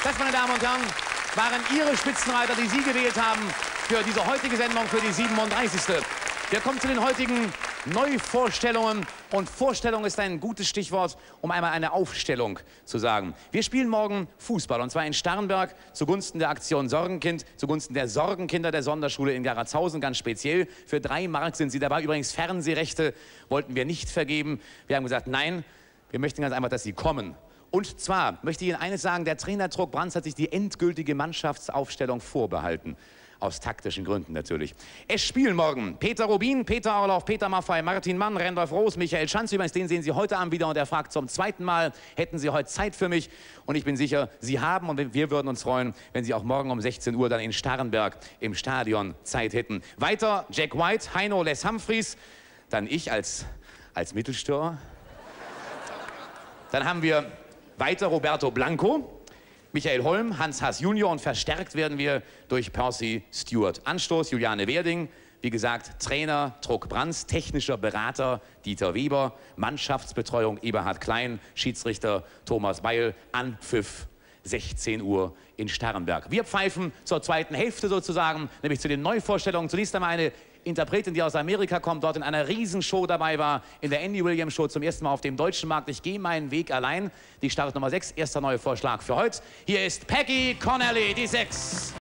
Das, meine Damen und Herren, waren Ihre Spitzenreiter, die Sie gewählt haben für diese heutige Sendung, für die 37. Wir kommen zu den heutigen Neuvorstellungen. Und Vorstellung ist ein gutes Stichwort, um einmal eine Aufstellung zu sagen. Wir spielen morgen Fußball, und zwar in Starnberg zugunsten der Aktion Sorgenkind, zugunsten der Sorgenkinder der Sonderschule in Garatshausen, ganz speziell. Für 3 Mark sind Sie dabei. Übrigens, Fernsehrechte wollten wir nicht vergeben. Wir haben gesagt, nein, wir möchten ganz einfach, dass Sie kommen. Und zwar möchte ich Ihnen eines sagen, der Trainer Truck Brands hat sich die endgültige Mannschaftsaufstellung vorbehalten. Aus taktischen Gründen natürlich. Es spielen morgen Peter Rubin, Peter Orloff, Peter Maffay, Martin Mann, Randolph Roos, Michael Schanz. Übrigens, den sehen Sie heute Abend wieder und er fragt zum 2. Mal, hätten Sie heute Zeit für mich? Und ich bin sicher, Sie haben, und wir würden uns freuen, wenn Sie auch morgen um 16 Uhr dann in Starnberg im Stadion Zeit hätten. Weiter Jack White, Heino Les Humphries, dann ich als Mittelstürmer. Dann haben wir weiter Roberto Blanco, Michael Holm, Hans Haas Junior, und verstärkt werden wir durch Percy Stewart. Anstoß Juliane Werding, wie gesagt, Trainer Truck Brands, technischer Berater Dieter Weber, Mannschaftsbetreuung Eberhard Klein, Schiedsrichter Thomas Beil, Anpfiff 16 Uhr in Starnberg. Wir pfeifen zur zweiten Hälfte sozusagen, nämlich zu den Neuvorstellungen. Zunächst einmal eine Interpretin, die aus Amerika kommt, dort in einer Riesenshow dabei war, in der Andy Williams Show zum ersten Mal auf dem deutschen Markt. Ich gehe meinen Weg allein. Die Startnummer 6, erster neuer Vorschlag für heute. Hier ist Peggy Connelly, die 6.